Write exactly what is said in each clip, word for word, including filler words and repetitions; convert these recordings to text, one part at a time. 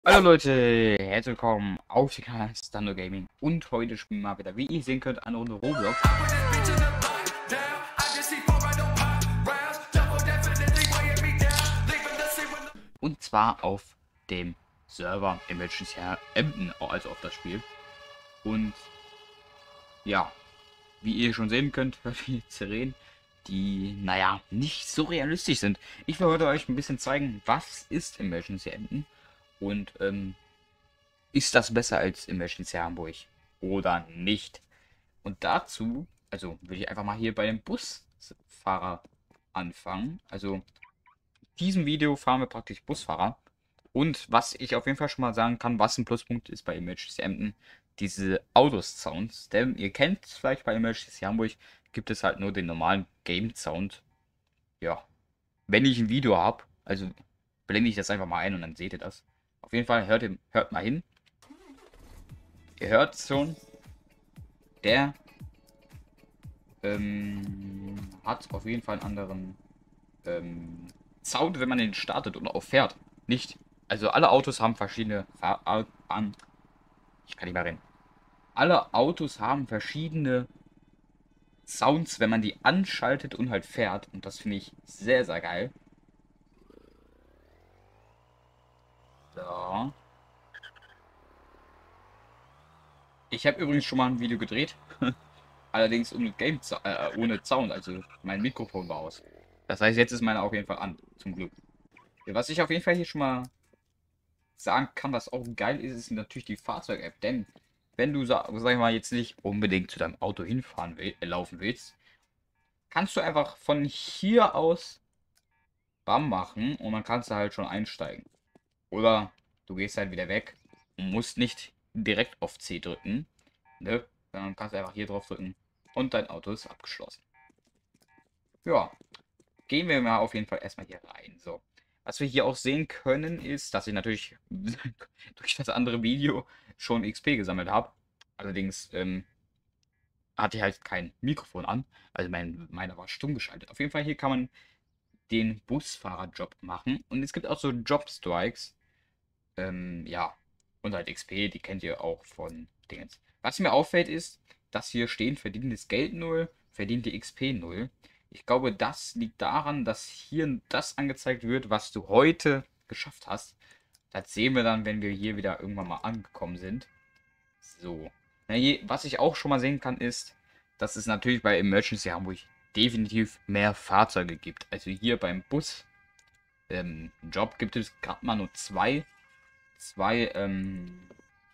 Hallo Leute, herzlich willkommen auf dem Kanal Stando Gaming und heute spielen wir mal wieder, wie ihr sehen könnt, eine Runde Roblox. Und zwar auf dem Server Emergency Emden, also auf das Spiel. Und ja, wie ihr schon sehen könnt, hört ihr Sirenen, die, naja, nicht so realistisch sind. Ich will heute euch ein bisschen zeigen, was ist Emergency Emden und ähm, ist das besser als Emergency Hamburg oder nicht? Und dazu, also würde ich einfach mal hier bei dem Busfahrer anfangen. Also in diesem Video fahren wir praktisch Busfahrer. Und was ich auf jeden Fall schon mal sagen kann, was ein Pluspunkt ist bei Emergency Emden, diese Autos-Sounds. Denn ihr kennt vielleicht bei Emergency Hamburg, gibt es halt nur den normalen Game-Sound. Ja, wenn ich ein Video habe, also blende ich das einfach mal ein und dann seht ihr das. Auf jeden Fall hört, ihr, hört mal hin. Ihr hört schon, der ähm, hat auf jeden Fall einen anderen ähm, Sound, wenn man den startet und auch fährt. Nicht. Also alle Autos haben verschiedene Fahr Au- an. Ich kann nicht mehr reden. Alle Autos haben verschiedene Sounds, wenn man die anschaltet und halt fährt. Und das finde ich sehr, sehr geil. So. Ich habe übrigens schon mal ein Video gedreht. Allerdings ohne Game äh, ohne Sound. Also mein Mikrofon war aus. Das heißt, jetzt ist meine auf jeden Fall an. Zum Glück. Was ich auf jeden Fall hier schon mal sagen kann, was auch geil ist, ist natürlich die Fahrzeug-App. Denn wenn du, sag, sag ich mal, jetzt nicht unbedingt zu deinem Auto hinfahren will, äh, laufen willst, kannst du einfach von hier aus Bam machen und dann kannst du halt schon einsteigen. Oder du gehst halt wieder weg und musst nicht direkt auf C drücken, ne? Dann kannst du einfach hier drauf drücken und dein Auto ist abgeschlossen. Ja, gehen wir mal auf jeden Fall erstmal hier rein. So. Was wir hier auch sehen können, ist, dass ich natürlich durch das andere Video schon X P gesammelt habe. Allerdings ähm, hatte ich halt kein Mikrofon an. Also mein, meiner war stumm geschaltet. Auf jeden Fall hier kann man den Busfahrerjob machen. Und es gibt auch so Job-Strikes. Ähm, ja. Und halt X P, die kennt ihr auch von Dingens. Was mir auffällt ist, dass hier stehen verdientes Geld null, verdiente X P null. Ich glaube, das liegt daran, dass hier das angezeigt wird, was du heute geschafft hast. Das sehen wir dann, wenn wir hier wieder irgendwann mal angekommen sind. So. Na, je, was ich auch schon mal sehen kann, ist, dass es natürlich bei Emergency Hamburg definitiv mehr Fahrzeuge gibt. Also hier beim Bus ähm, Job gibt es gerade mal nur zwei, zwei ähm,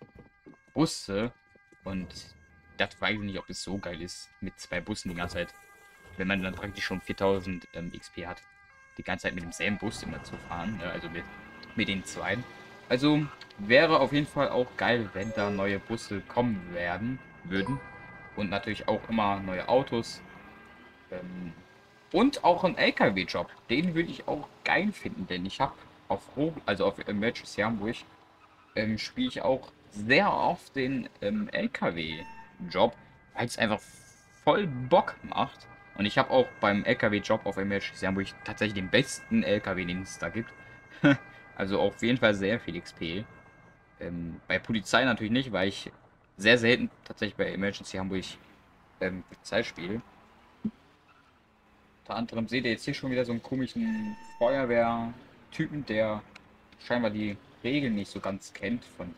Busse. Und das weiß ich nicht, ob es so geil ist, mit zwei Bussen die ganze Zeit, wenn man dann praktisch schon viertausend ähm, X P hat, die ganze Zeit mit demselben Bus immer zu fahren, ne? Also mit, mit den zwei. Also wäre auf jeden Fall auch geil, wenn da neue Busse kommen werden würden. Und natürlich auch immer neue Autos. Ähm, und auch ein L K W-Job. Den würde ich auch geil finden, denn ich habe auf Ro also auf Emergency Hamburg ähm, spiele ich auch sehr oft den ähm, L K W-Job, weil es einfach voll Bock macht. Und ich habe auch beim L K W-Job auf Emergency Hamburg tatsächlich den besten L K W, den es da gibt. Also auf jeden Fall sehr viel X P. Ähm, bei Polizei natürlich nicht, weil ich sehr selten tatsächlich bei Emergency Hamburg ähm, Polizei spiele. Unter anderem seht ihr jetzt hier schon wieder so einen komischen Feuerwehrtypen, der scheinbar die Regeln nicht so ganz kennt von,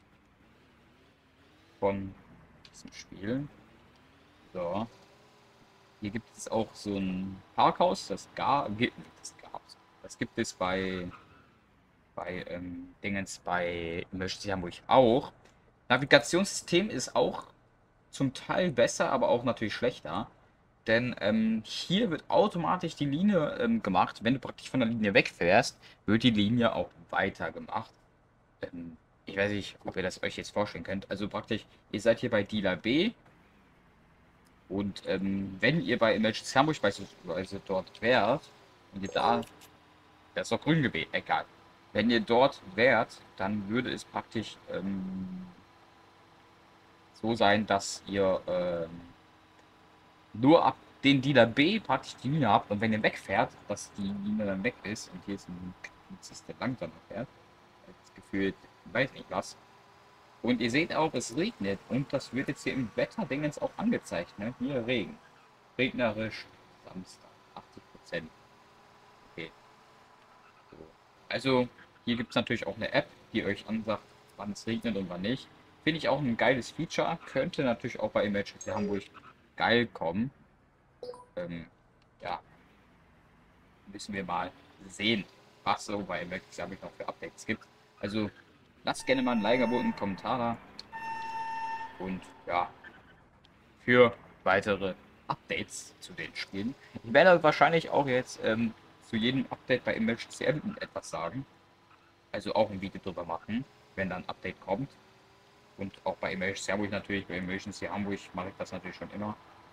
von diesem Spiel. So. Hier gibt es auch so ein Parkhaus, das gar das gab's. Das gibt es bei bei ähm, Dingens bei Emergency Hamburg auch. Navigationssystem ist auch zum Teil besser, aber auch natürlich schlechter. Denn ähm, hier wird automatisch die Linie ähm, gemacht. Wenn du praktisch von der Linie wegfährst, wird die Linie auch weiter gemacht. Ähm, ich weiß nicht, ob ihr das euch jetzt vorstellen könnt. Also praktisch, ihr seid hier bei Dealer B. Und ähm, wenn ihr bei Emergency Hamburg beispielsweise dort wärt, und ihr da, das ist doch grün gewesen, egal. Wenn ihr dort wärt, dann würde es praktisch ähm, so sein, dass ihr ähm, nur ab den Dealer B praktisch die Linie habt und wenn ihr wegfährt, dass die Linie dann weg ist und hier ist ein Polizist, der langsamer fährt, als gefühlt weiß nicht was. Und ihr seht auch, es regnet und das wird jetzt hier im Wetterdingens auch angezeigt, ne? Hier Regen. Regnerisch, Samstag, achtzig Prozent. Okay. So. Also, hier gibt es natürlich auch eine App, die euch ansagt, wann es regnet und wann nicht. Finde ich auch ein geiles Feature. Könnte natürlich auch bei Emergency Hamburg geil kommen. Ähm, ja, müssen wir mal sehen, was so bei Emergency Hamburg noch für Updates gibt. Also, lasst gerne mal ein Like, Abo und einen Kommentar da. Und ja, für weitere Updates zu den Spielen. Ich werde wahrscheinlich auch jetzt ähm, zu jedem Update bei Emergency Emden etwas sagen. Also auch ein Video drüber machen, wenn dann ein Update kommt. Und auch bei Emergency Hamburg natürlich, bei Emergency Hamburg mache ich das natürlich schon immer.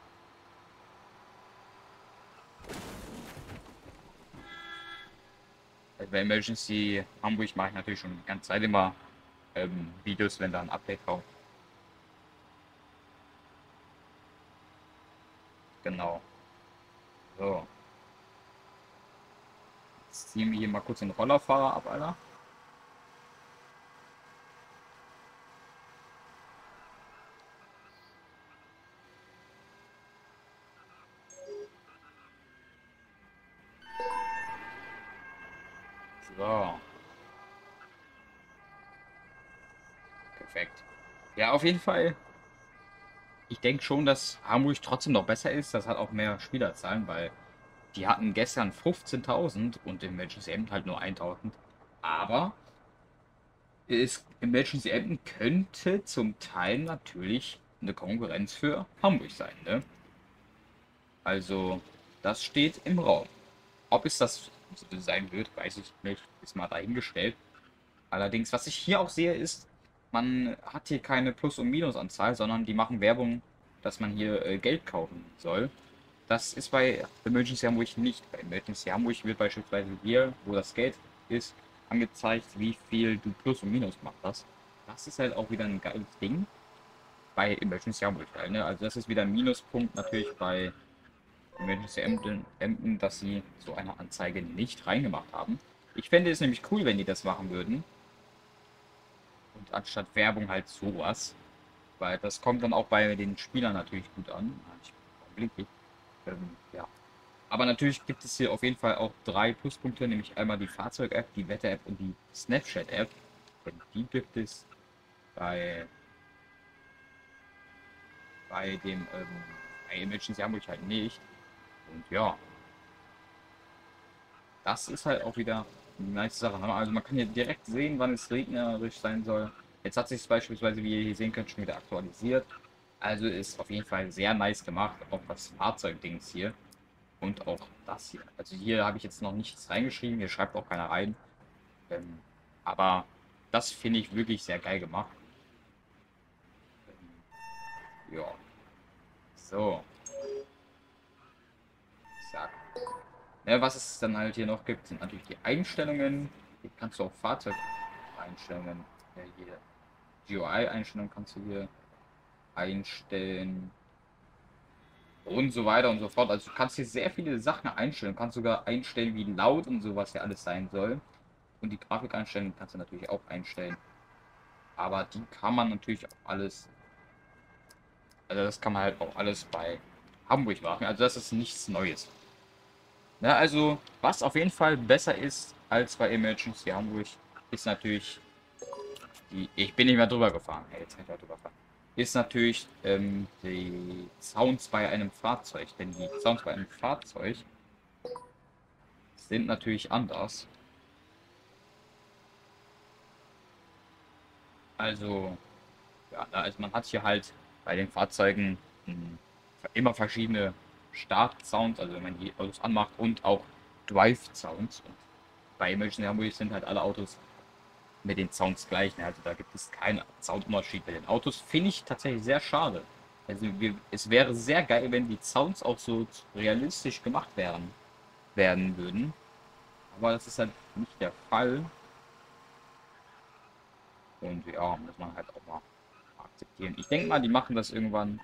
Also bei Emergency Hamburg mache ich natürlich schon die ganze Zeit immer ähm, Videos, wenn da ein Update kommt. Genau. So. Jetzt ziehen wir hier mal kurz den Rollerfahrer ab, Alter. So. Perfekt. Ja, auf jeden Fall. Ich denke schon, dass Hamburg trotzdem noch besser ist. Das hat auch mehr Spielerzahlen, weil die hatten gestern fünfzehntausend und im Emergency Emden halt nur eintausend. Aber ist, Emergency Emden könnte zum Teil natürlich eine Konkurrenz für Hamburg sein, ne? Also, das steht im Raum. Ob es das so sein wird, weiß ich nicht. Ist mal dahingestellt. Allerdings, was ich hier auch sehe, ist, man hat hier keine Plus- und Minusanzahl, sondern die machen Werbung, dass man hier äh, Geld kaufen soll. Das ist bei Emergency Hamburg nicht. Bei Emergency Hamburg wird beispielsweise hier, wo das Geld ist, angezeigt, wie viel du Plus und Minus gemacht hast. Das ist halt auch wieder ein geiles Ding bei Emergency Hamburg. Halt, ne? Also das ist wieder ein Minuspunkt natürlich bei Emergency Emden, Emden, dass sie so eine Anzeige nicht reingemacht haben. Ich fände es nämlich cool, wenn die das machen würden. Und anstatt Werbung halt sowas. Weil das kommt dann auch bei den Spielern natürlich gut an. Ich blinke. Ähm, ja. Aber natürlich gibt es hier auf jeden Fall auch drei Pluspunkte, nämlich einmal die Fahrzeug-App, die Wetter-App und die Snapchat-App. Und die gibt es bei, bei dem ähm, bei Emergency Hamburg halt nicht. Und ja, das ist halt auch wieder eine nice Sache. Also man kann hier direkt sehen, wann es regnerisch sein soll. Jetzt hat sich es beispielsweise, wie ihr hier sehen könnt, schon wieder aktualisiert. Also ist auf jeden Fall sehr nice gemacht, auch das Fahrzeugdings hier. Und auch das hier. Also hier habe ich jetzt noch nichts reingeschrieben, hier schreibt auch keiner rein. Ähm, aber das finde ich wirklich sehr geil gemacht. Ähm, ja. So. Zack. Ja, was es dann halt hier noch gibt, sind natürlich die Einstellungen. Hier kannst du auch Fahrzeugeinstellungen. Ja, hier G U I-Einstellungen kannst du hier einstellen. Und so weiter und so fort. Also du kannst hier sehr viele Sachen einstellen. Du kannst sogar einstellen, wie laut und sowas ja alles sein soll. Und die Grafikeinstellungen kannst du natürlich auch einstellen. Aber die kann man natürlich auch alles, also das kann man halt auch alles bei Hamburg machen. Also das ist nichts Neues. Ja, also was auf jeden Fall besser ist als bei Emergency Hamburg, ist natürlich die, ich bin nicht mehr drüber gefahren. Hey, jetzt kann ich mal drüber fahren. Ist natürlich ähm, die Sounds bei einem Fahrzeug. Denn die Sounds bei einem Fahrzeug sind natürlich anders. Also, ja, da ist, man hat hier halt bei den Fahrzeugen mh, immer verschiedene Start-Sounds, also wenn man die Autos anmacht und auch Drive-Sounds. Und bei Emergency Hamburg sind halt alle Autos mit den Sounds gleich. Ne? Also da gibt es keinen Soundunterschied bei den Autos. Finde ich tatsächlich sehr schade. Also wir, es wäre sehr geil, wenn die Sounds auch so realistisch gemacht werden, werden würden. Aber das ist halt nicht der Fall. Und ja, muss man halt auch mal akzeptieren. Ich denke mal, die machen das irgendwann,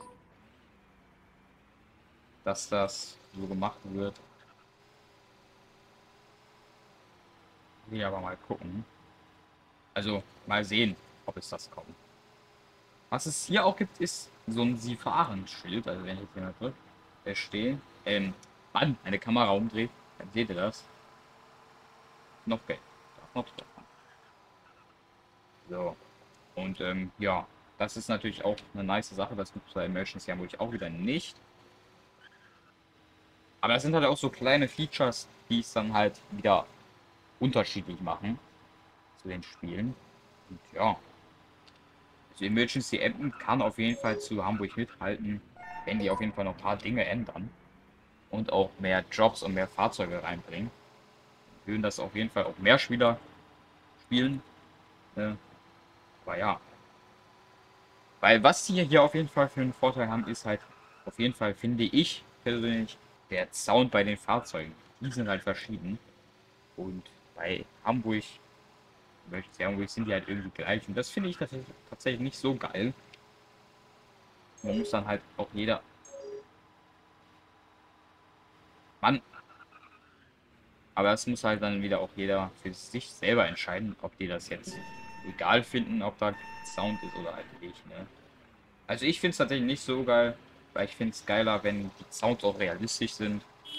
dass das so gemacht wird. Will aber mal gucken. Also mal sehen, ob es das kommt. Was es hier auch gibt, ist so ein Sie-Fahren-Schild. Also wenn ich jetzt hier mal drücke, äh, stehe, ähm, Mann, eine Kamera umdreht, dann seht ihr das. Noch Geld. Darf noch drauf. So. Und ähm, ja, das ist natürlich auch eine nice Sache. Das gibt es bei Emergency Hamburg auch wieder nicht. Aber das sind halt auch so kleine Features, die es dann halt wieder unterschiedlich machen zu den Spielen. Und ja, also Emergency Emden kann auf jeden Fall zu Hamburg mithalten, wenn die auf jeden Fall noch ein paar Dinge ändern und auch mehr Jobs und mehr Fahrzeuge reinbringen. Würden das auf jeden Fall auch mehr Spieler spielen. Ne? Aber ja, weil was die hier auf jeden Fall für einen Vorteil haben, ist halt auf jeden Fall, finde ich persönlich, der Sound bei den Fahrzeugen. Die sind halt verschieden. Und bei Hamburg, möchte ich sagen, sind die halt irgendwie gleich. Und das finde ich tatsächlich, tatsächlich nicht so geil. Man muss dann halt auch jeder. Mann. Aber das muss halt dann wieder auch jeder für sich selber entscheiden, ob die das jetzt egal finden, ob da Sound ist oder halt nicht. Ne? Also ich finde es tatsächlich nicht so geil, weil ich finde es geiler, wenn die Sounds auch realistisch sind.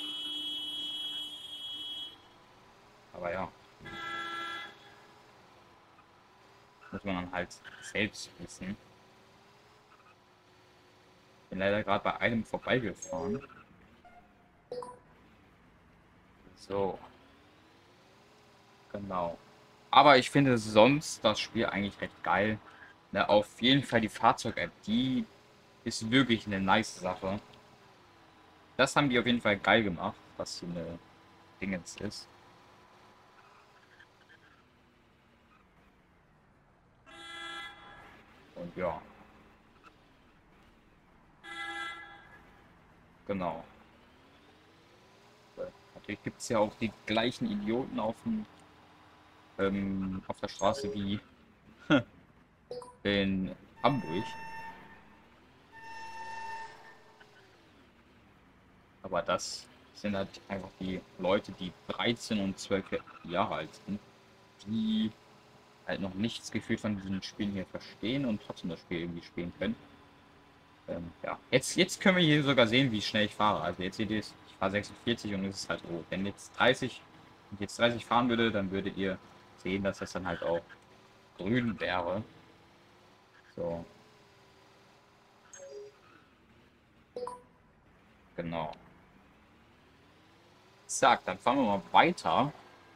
Aber ja, muss man dann halt selbst wissen. Bin leider gerade bei einem vorbeigefahren. So, genau. Aber ich finde sonst das Spiel eigentlich recht geil. Ne, auf jeden Fall die Fahrzeug-App, die ist wirklich eine nice Sache. Das haben die auf jeden Fall geil gemacht, was hier eine Dingens ist. Und ja, genau. Natürlich gibt es ja auch die gleichen Idioten auf, dem, ähm, auf der Straße wie in Hamburg. Aber das sind halt einfach die Leute, die dreizehn und zwölf Jahre alt sind, die halt noch nichts gefühlt von diesen Spielen hier verstehen und trotzdem das Spiel irgendwie spielen können. Ähm, ja, jetzt, jetzt können wir hier sogar sehen, wie schnell ich fahre. Also jetzt seht ihr es, ich fahre sechsundvierzig und es ist halt rot. Wenn jetzt dreißig und jetzt dreißig fahren würde, dann würdet ihr sehen, dass das dann halt auch grün wäre. So, genau. Zack, dann fahren wir mal weiter.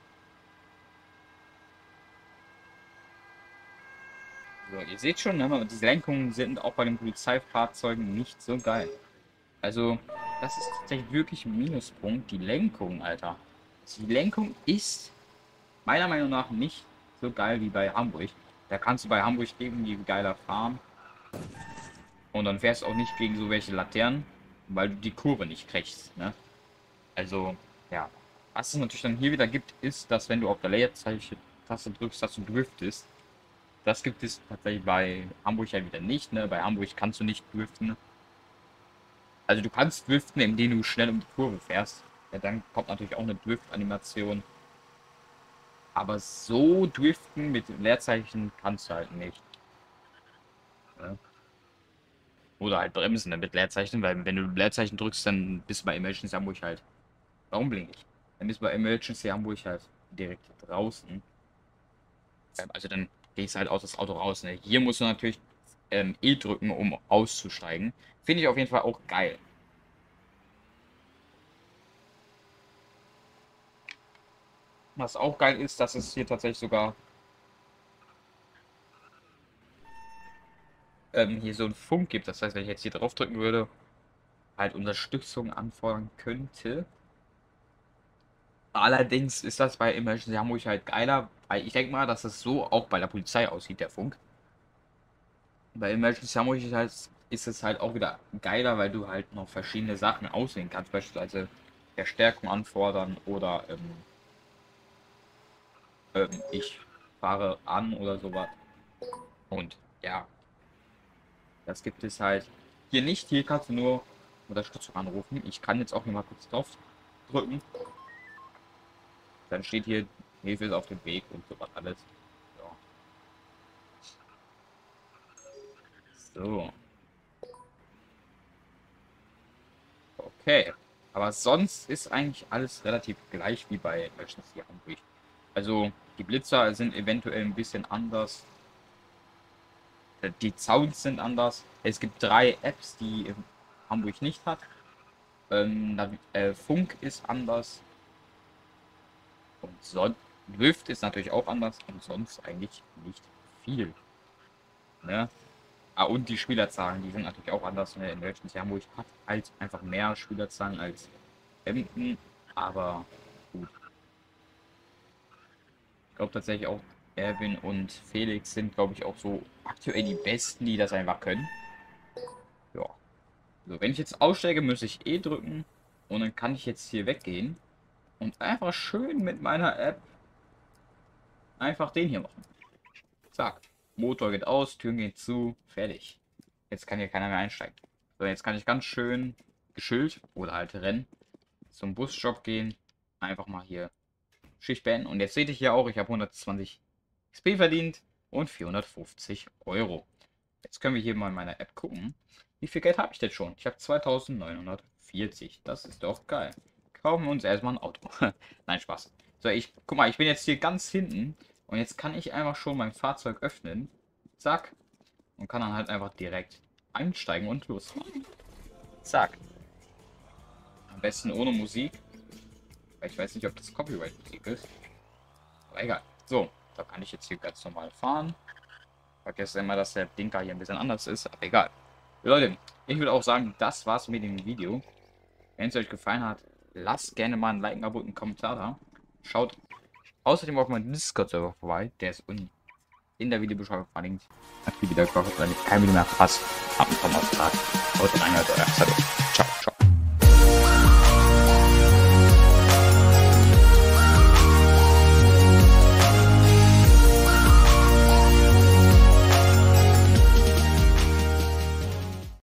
So, ihr seht schon, ne, diese Lenkungen sind auch bei den Polizeifahrzeugen nicht so geil. Also, das ist tatsächlich wirklich ein Minuspunkt. Die Lenkung, Alter. Die Lenkung ist meiner Meinung nach nicht so geil wie bei Hamburg. Da kannst du bei Hamburg irgendwie geiler fahren. Und dann fährst du auch nicht gegen so welche Laternen, weil du die Kurve nicht kriegst. Ne? Also, ja. Was es natürlich dann hier wieder gibt, ist, dass wenn du auf der Leerzeichen-Taste drückst, dass du driftest. Das gibt es tatsächlich bei Hamburg ja wieder nicht. Ne? Bei Hamburg kannst du nicht driften. Also du kannst driften, indem du schnell um die Kurve fährst. Ja, dann kommt natürlich auch eine Drift-Animation. Aber so driften mit Leerzeichen kannst du halt nicht. Ne? Oder halt bremsen, ne, mit Leerzeichen, weil wenn du Leerzeichen drückst, dann bist du bei Emergency Hamburg halt. Warum blink ich? Dann bist du bei Emergency Hamburg halt direkt draußen. Ähm, Also dann gehst du halt aus das Auto raus. Ne? Hier musst du natürlich ähm, E drücken, um auszusteigen. Finde ich auf jeden Fall auch geil. Was auch geil ist, dass es hier tatsächlich sogar ähm, hier so einen Funk gibt. Das heißt, wenn ich jetzt hier drauf drücken würde, halt Unterstützung anfordern könnte. Allerdings ist das bei Emergency Hamburg halt geiler, weil ich denke mal, dass es so auch bei der Polizei aussieht, der Funk. Bei Emergency Hamburg ist, halt, ist es halt auch wieder geiler, weil du halt noch verschiedene Sachen auswählen kannst, beispielsweise Verstärkung anfordern oder ähm, ähm, ich fahre an oder sowas. Und ja, das gibt es halt hier nicht. Hier kannst du nur Unterstützung anrufen. Ich kann jetzt auch hier mal kurz drauf drücken. Dann steht hier, Hilfe ist auf dem Weg und sowas alles. Ja. So. Okay. Aber sonst ist eigentlich alles relativ gleich wie bei Legends hier Hamburg. Also die Blitzer sind eventuell ein bisschen anders. Die Sounds sind anders. Es gibt drei Apps, die Hamburg nicht hat. Ähm, äh, Funk ist anders. Und sonst Lüft ist natürlich auch anders. Und sonst eigentlich nicht viel. Ne? Ah, und die Spielerzahlen, die sind natürlich auch anders. Ne? In Legends Hamburg hat halt einfach mehr Spielerzahlen als Emden. Aber gut. Ich glaube tatsächlich auch, Erwin und Felix sind, glaube ich, auch so aktuell die Besten, die das einfach können. Ja. So, wenn ich jetzt aussteige, muss ich E drücken. Und dann kann ich jetzt hier weggehen. Und einfach schön mit meiner App einfach den hier machen. Zack. Motor geht aus, Türen gehen zu, fertig. Jetzt kann hier keiner mehr einsteigen. So, jetzt kann ich ganz schön geschillt oder halt rennen zum Busstopp gehen. Einfach mal hier Schicht beenden. Und jetzt seht ihr hier auch, ich habe hundertzwanzig X P verdient und vierhundertfünfzig Euro. Jetzt können wir hier mal in meiner App gucken. Wie viel Geld habe ich denn schon? Ich habe zweitausendneunhundertvierzig. Das ist doch geil. Kaufen wir uns erstmal ein Auto. Nein, Spaß. So, ich guck mal, ich bin jetzt hier ganz hinten. Und jetzt kann ich einfach schon mein Fahrzeug öffnen. Zack. Und kann dann halt einfach direkt einsteigen und losfahren. Zack. Am besten ohne Musik. Weil ich weiß nicht, ob das Copyright-Musik ist. Aber egal. So, da kann ich jetzt hier ganz normal fahren. Vergesst immer, dass der Blinker hier ein bisschen anders ist. Aber egal. Leute, ich würde auch sagen, das war's mit dem Video. Wenn es euch gefallen hat, lasst gerne mal ein Like, ein Abo und einen Kommentar da. Schaut außerdem auf meinen Discord-Server vorbei. Der ist unten in der Videobeschreibung verlinkt. Aktiviert die Glocke, damit ihr kein Video mehr verpasst. Habt einen Tag. Haut rein, Leute. Ciao.